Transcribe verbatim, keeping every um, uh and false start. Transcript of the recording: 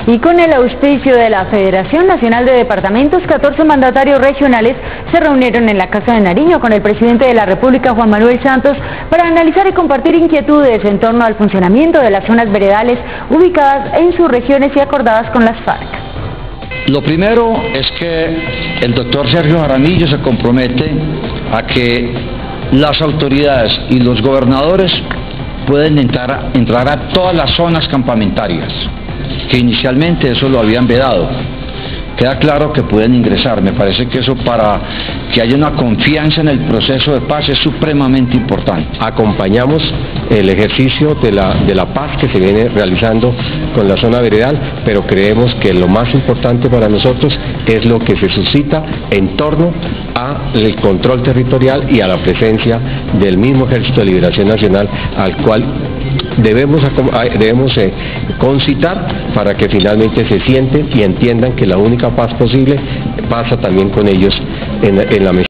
Y con el auspicio de la Federación Nacional de Departamentos, catorce mandatarios regionales se reunieron en la Casa de Nariño con el presidente de la República, Juan Manuel Santos, para analizar y compartir inquietudes en torno al funcionamiento de las zonas veredales ubicadas en sus regiones y acordadas con las FARC. Lo primero es que el doctor Sergio Jaramillo se compromete a que las autoridades y los gobernadores pueden entrar a, entrar a todas las zonas campamentarias, que inicialmente eso lo habían vedado. Queda claro que pueden ingresar. Me parece que eso, para que haya una confianza en el proceso de paz, es supremamente importante. Acompañamos el ejercicio de la, de la paz que se viene realizando con la zona veredal, pero creemos que lo más importante para nosotros es lo que se suscita en torno al control territorial y a la presencia del mismo Ejército de Liberación Nacional, al cual debemos, debemos eh, concitar para que finalmente se sienten y entiendan que la única paz posible pasa también con ellos en, en la mesa.